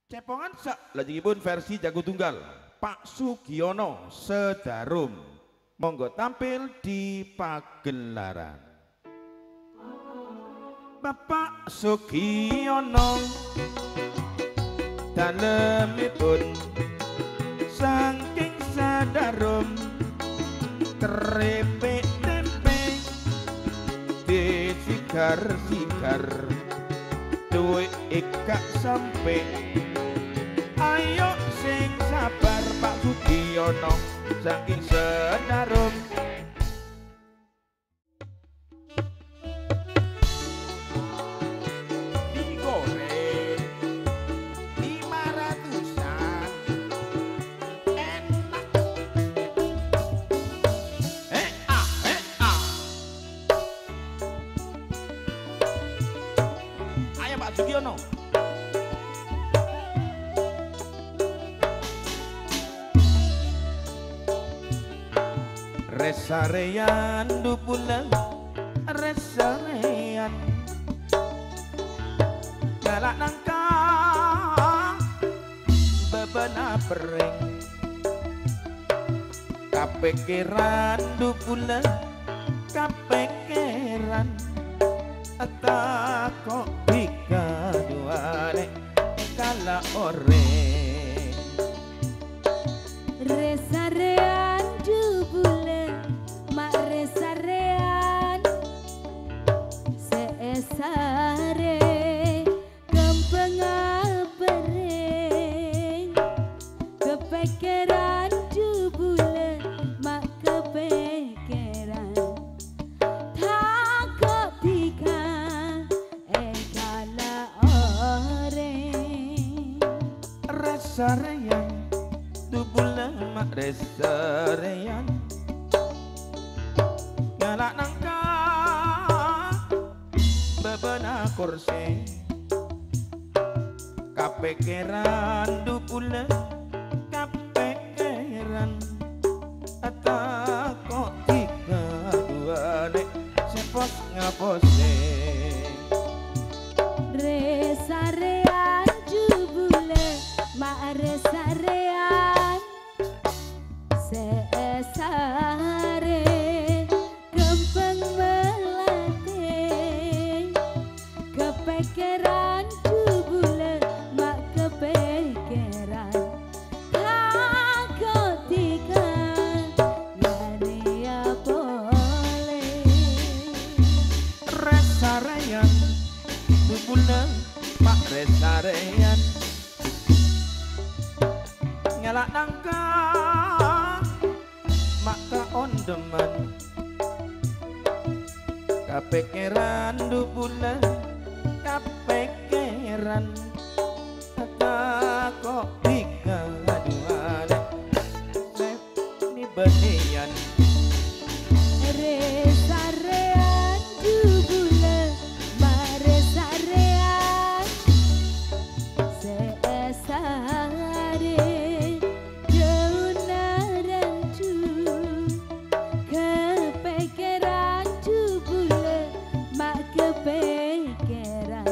Cepongan sak lajengipun versi Jago Tunggal Pak Sugiono Sedarum, monggo tampil di pagelaran. Bapak Sugiono dalemipun saking Sedarum, keripik tempe disigar-sigar duwe ikak sampe. Ayo sing sabar Pak Sugiono saking Sedarum. Digoreng 500-an enak. Ayo Pak Sugiono. Resarean dupulan resarean galak nangka bebana bering kapekeran dupulan kapekeran takok tiga duane kala oreng resarean dubulan mak resarean seesare kempeng bering kepekeran dubulan mak kepekeran takut tiga kala oreng resarean dubulan mak resarean galak nangka bebana kursi kapekeran dupulan kapekeran takok tiga duane sepos ngapose resarean jubule mak resarean seesare kempeng melati kepekeran jubule mak kepekeran takut tiga ya boleh resarean dupulan mak resarean ngelak nangka maka ondeman kapekeran dupulan kapekeran takok tiga duane ni benian resarean jubule mak resarean seesare jaunaran kepekeran jubule mak kepekeran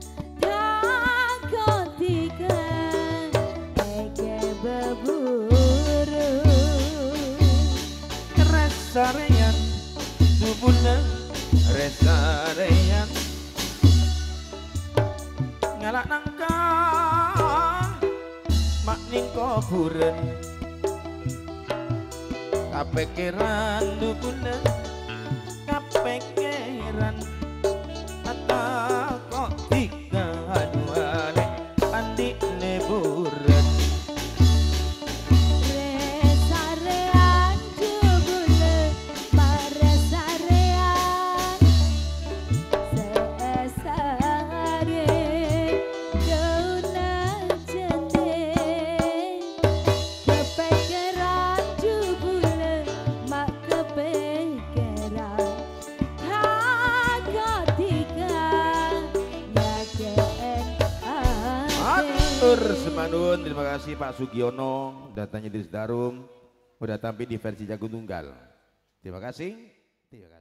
takut tiga eke beburu resarean dupulan resarean ngalak nangka mak ning kuburan kapekeran dupulan kapekeran takok tiga duane andi liburan resarean jubule mak resarean seesare daunah jende kepekeran jubule mak kepekeran takut tiga yakin Matur semanun, terima kasih Pak Sugiono datangnya di Sedarum, udah tampil di versi Jago Tunggal. Terima kasih.